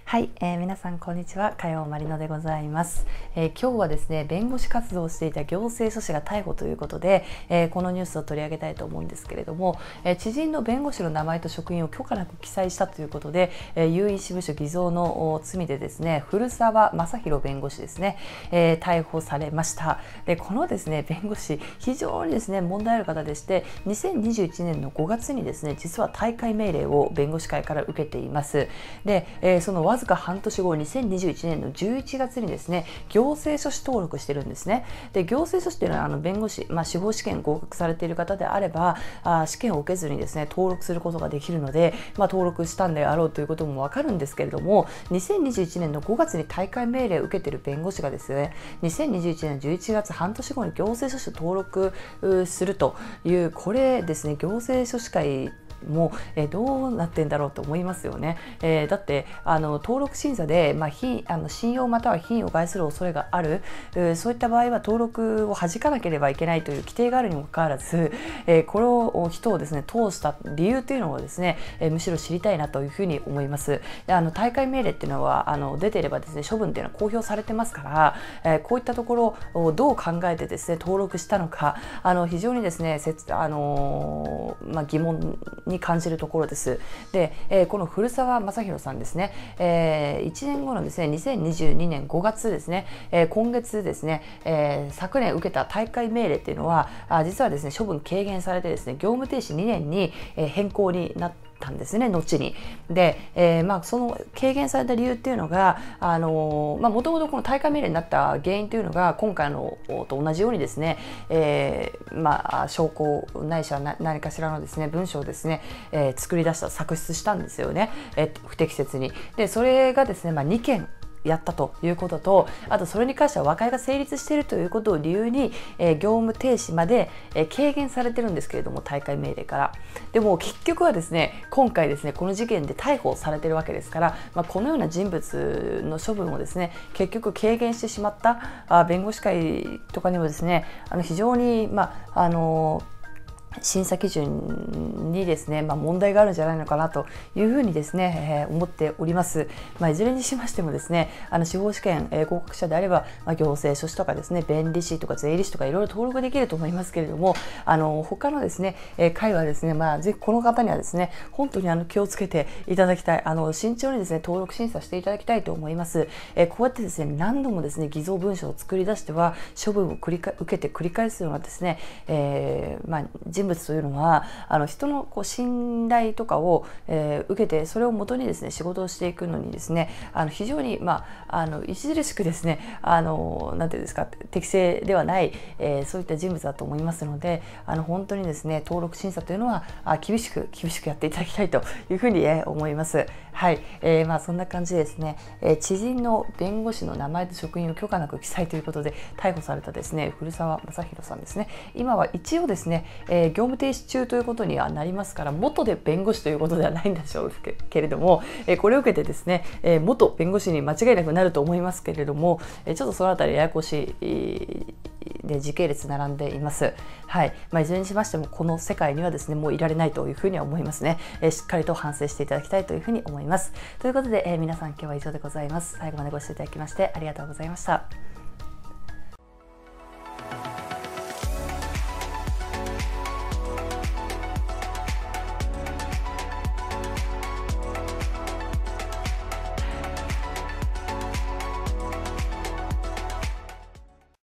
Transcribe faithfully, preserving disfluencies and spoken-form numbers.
はい、えー、皆さんこんにちは、加陽まりのでございます、えー、今日はですね、弁護士活動をしていた行政書士が逮捕ということで、えー、このニュースを取り上げたいと思うんですけれども、えー、知人の弁護士の名前と職員を許可なく記載したということで、えー、有印支部署偽造の罪でですね、古澤正弘弁護士ですね、えー、逮捕されました。で、このですね、弁護士、非常にですね、問題ある方でして、にせんにじゅういちねんのごがつにですね、実は退会命令を弁護士会から受けています。で、えー、そのわずか半年後、にせんにじゅういちねんのじゅういちがつにですね、行政書士登録してるんですね。で、行政書士っていうのはあの弁護士、まあ、司法試験合格されている方であれば、あ試験を受けずにですね、登録することができるので、まあ、登録したんであろうということもわかるんですけれども、にせんにじゅういちねんのごがつに退会命令を受けている弁護士がですね、にせんにじゅういちねんのじゅういちがつ、半年後に行政書士を登録するという、これですね、行政書士会もう、えー、どうなってんだろうと思いますよね。えー、だってあの登録審査で、まあ、ひあの信用または品位を害する恐れがある、えー、そういった場合は登録を弾かなければいけないという規定があるにもかかわらず、えー、これを人をですね通した理由というのをですね、えー、むしろ知りたいなというふうに思います。で、あの退会命令っていうのはあの出ていればですね、処分っていうのは公表されてますから、えー、こういったところをどう考えてですね登録したのか、あの非常にですね、あのーまあ、疑問に感じるところです。で、えー、この古澤正弘さんですね、えー、いちねんごのですねにせんにじゅうにねんごがつですね、えー、今月ですね、えー、昨年受けた退会命令っていうのはあ実はですね処分軽減されてですね業務停止にねんに、えー、変更になってたんですね、後に。で、えーまあ、その軽減された理由っていうのが、あのーまあ、もともとこの退会命令になった原因というのが、今回のと同じようにですね、えーまあ、証拠ないしは何かしらのですね文章をですね、えー、作り出した、作出したんですよね、えー、不適切に。で、それがですね、まあ、にけんやったということと、あとそれに関しては和解が成立しているということを理由に、えー、業務停止まで、えー、軽減されてるんですけれども、退会命令から。でも結局はですね、今回ですねこの事件で逮捕されてるわけですから、まあ、このような人物の処分をですね結局軽減してしまったあ弁護士会とかにもですね、あの非常にまああのー審査基準にですね、まあ、問題があるんじゃないのかなというふうにですね、えー、思っております。まあ、いずれにしましてもですね、あの司法試験、えー、合格者であれば、まあ、行政書士とかですね、弁理士とか税理士とかいろいろ登録できると思いますけれども、あの他のですね、えー、会はですね、まあ、ぜひこの方にはですね、本当にあの気をつけていただきたい、あの慎重にですね、登録審査していただきたいと思います。えー、こうやってですね、何度もですね、偽造文書を作り出しては処分を繰りか受けて繰り返すようなですね、えー、まあ人物というのはあの人のこう信頼とかを、えー、受けて、それをもとにですね仕事をしていくのにですね、あの非常にまああの著しくですね、あのなんていうんですか、適正ではない、えー、そういった人物だと思いますので、あの本当にですね登録審査というのはあ厳しく厳しくやっていただきたいというふうに、えー、思います。はい、えー、まあそんな感じでですね、えー、知人の弁護士の名前と職員を許可なく記載ということで逮捕されたですね古澤正弘さんですね。今は一応ですね、えー、業務停止中ということにはなりますから、元で弁護士ということではないんでしょうけれども、えー、これを受けてですね、えー、元弁護士に間違いなくなると思いますけれども、えー、ちょっとそのあたりややこしいで時系列並んでいます。はい、まあ、いずれにしましてもこの世界にはですねもういられないというふうには思いますね。えー、しっかりと反省していただきたいというふうに思います。ということで、えー、皆さん今日は以上でございます。最後までご視聴いただきましてありがとうございました。